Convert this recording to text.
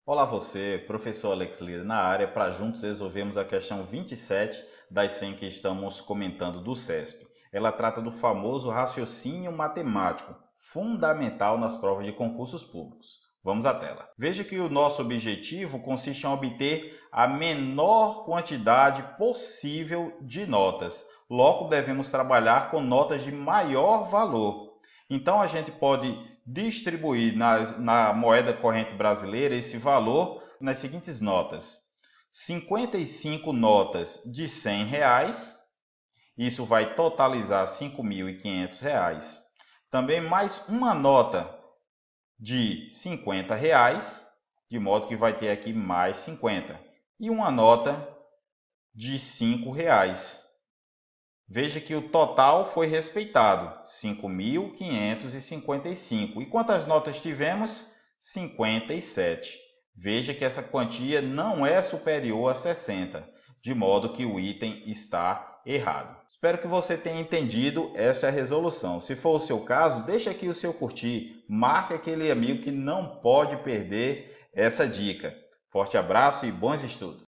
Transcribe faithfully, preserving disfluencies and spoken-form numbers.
Olá você, professor Alex Lira na área, para juntos resolvermos a questão vinte e sete das cem que estamos comentando do CESP. Ela trata do famoso raciocínio matemático, fundamental nas provas de concursos públicos. Vamos à tela. Veja que o nosso objetivo consiste em obter a menor quantidade possível de notas. Logo, devemos trabalhar com notas de maior valor. Então, a gente pode distribuir nas, na moeda corrente brasileira esse valor nas seguintes notas: cinquenta e cinco notas de cem reais, isso vai totalizar cinco mil e quinhentos reais. Também mais uma nota de cinquenta reais, de modo que vai ter aqui mais cinquenta. E uma nota de cinco reais. Veja que o total foi respeitado, cinco mil quinhentos e cinquenta e cinco. E quantas notas tivemos? cinquenta e sete. Veja que essa quantia não é superior a sessenta, de modo que o item está errado. Espero que você tenha entendido essa resolução. Se for o seu caso, deixe aqui o seu curtir, marque aquele amigo que não pode perder essa dica. Forte abraço e bons estudos!